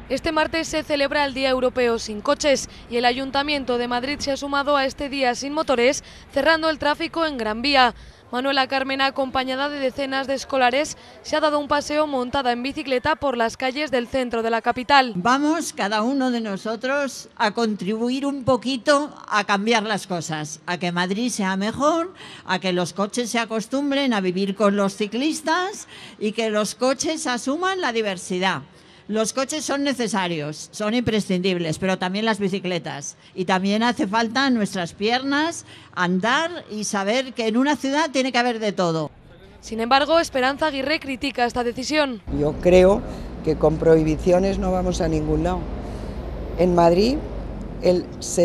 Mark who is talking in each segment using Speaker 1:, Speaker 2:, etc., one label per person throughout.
Speaker 1: Este martes se celebra el Día Europeo sin coches y el Ayuntamiento de Madrid se ha sumado a este día sin motores, cerrando el tráfico en Gran Vía. Manuela Carmena, acompañada de decenas de escolares, se ha dado un paseo montada en bicicleta por las calles del centro de la capital.
Speaker 2: Vamos, cada uno de nosotros, a contribuir un poquito a cambiar las cosas, a que Madrid sea mejor, a que los coches se acostumbren a vivir con los ciclistas y que los coches asuman la diversidad. Los coches son necesarios, son imprescindibles, pero también las bicicletas. Y también hace falta en nuestras piernas andar y saber que en una ciudad tiene que haber de todo.
Speaker 1: Sin embargo, Esperanza Aguirre critica esta decisión.
Speaker 3: Yo creo que con prohibiciones no vamos a ningún lado. En Madrid, el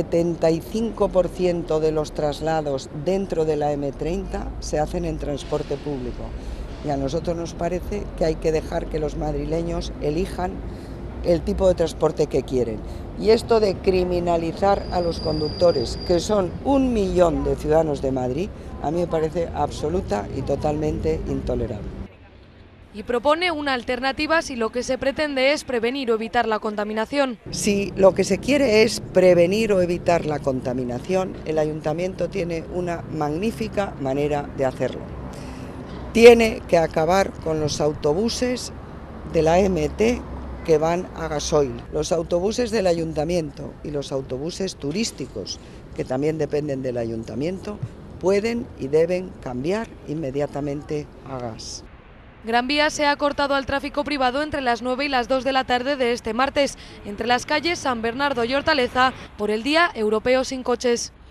Speaker 3: 75% de los traslados dentro de la M30 se hacen en transporte público. Y a nosotros nos parece que hay que dejar que los madrileños elijan el tipo de transporte que quieren. Y esto de criminalizar a los conductores, que son 1 millón de ciudadanos de Madrid, a mí me parece absoluta y totalmente intolerable.
Speaker 1: Y propone una alternativa si lo que se pretende es prevenir o evitar la contaminación.
Speaker 3: Si lo que se quiere es prevenir o evitar la contaminación, el ayuntamiento tiene una magnífica manera de hacerlo. Tiene que acabar con los autobuses de la MT que van a gasoil. Los autobuses del ayuntamiento y los autobuses turísticos, que también dependen del ayuntamiento, pueden y deben cambiar inmediatamente a gas.
Speaker 1: Gran Vía se ha cortado al tráfico privado entre las 9 y las 2 de la tarde de este martes, entre las calles San Bernardo y Hortaleza, por el Día Europeo sin coches.